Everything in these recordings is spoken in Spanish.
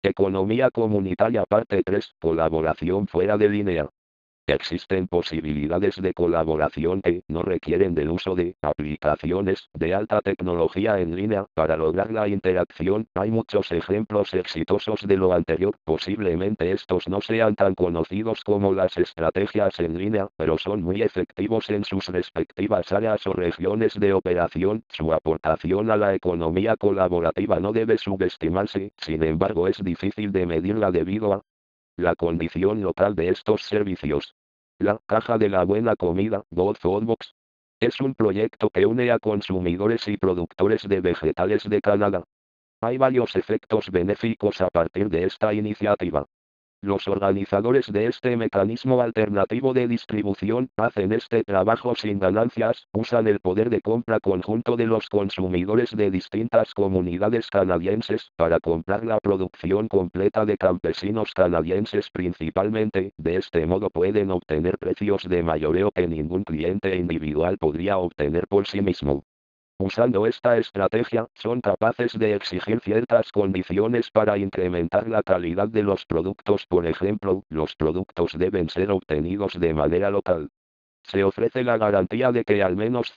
Economía comunitaria parte 3. Colaboración fuera de línea. Existen posibilidades de colaboración que no requieren del uso de aplicaciones de alta tecnología en línea para lograr la interacción. Hay muchos ejemplos exitosos de lo anterior. Posiblemente estos no sean tan conocidos como las estrategias en línea, pero son muy efectivos en sus respectivas áreas o regiones de operación. Su aportación a la economía colaborativa no debe subestimarse, sin embargo es difícil de medirla debido a la condición local de estos servicios. La Caja de la Buena Comida, Good Food Box, es un proyecto que une a consumidores y productores de vegetales de Canadá. Hay varios efectos benéficos a partir de esta iniciativa. Los organizadores de este mecanismo alternativo de distribución hacen este trabajo sin ganancias, usan el poder de compra conjunto de los consumidores de distintas comunidades canadienses para comprar la producción completa de campesinos canadienses principalmente. De este modo pueden obtener precios de mayoreo que ningún cliente individual podría obtener por sí mismo. Usando esta estrategia, son capaces de exigir ciertas condiciones para incrementar la calidad de los productos. Por ejemplo, los productos deben ser obtenidos de manera local. Se ofrece la garantía de que al menos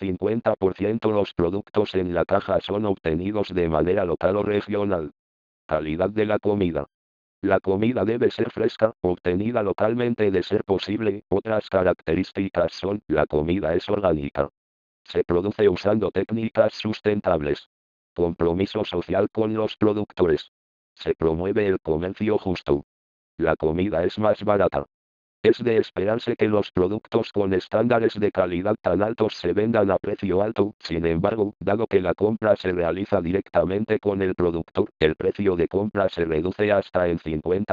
50% los productos en la caja son obtenidos de manera local o regional. Calidad de la comida. La comida debe ser fresca, obtenida localmente de ser posible. Otras características son, la comida es orgánica. Se produce usando técnicas sustentables. Compromiso social con los productores. Se promueve el comercio justo. La comida es más barata. Es de esperarse que los productos con estándares de calidad tan altos se vendan a precio alto. Sin embargo, dado que la compra se realiza directamente con el productor, el precio de compra se reduce hasta en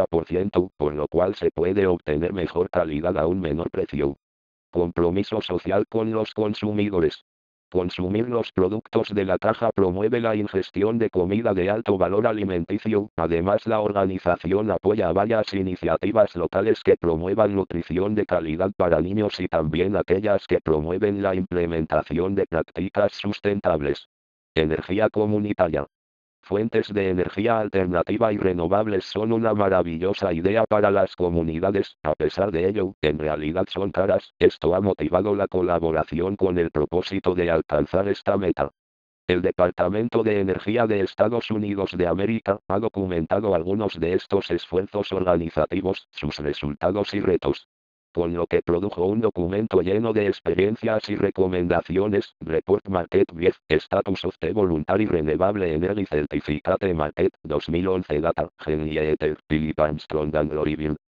50%, por lo cual se puede obtener mejor calidad a un menor precio. Compromiso social con los consumidores. Consumir los productos de la caja promueve la ingestión de comida de alto valor alimenticio. Además, la organización apoya varias iniciativas locales que promuevan nutrición de calidad para niños y también aquellas que promueven la implementación de prácticas sustentables. Energía comunitaria. Fuentes de energía alternativa y renovables son una maravillosa idea para las comunidades. A pesar de ello, en realidad son caras. Esto ha motivado la colaboración con el propósito de alcanzar esta meta. El Departamento de Energía de Estados Unidos de América ha documentado algunos de estos esfuerzos organizativos, sus resultados y retos, con lo que produjo un documento lleno de experiencias y recomendaciones. Report Market Brief, Status of the Voluntary Renewable Energy Certificate Market, 2011 Data, Genie Ether, Philip Armstrong and Gloryville,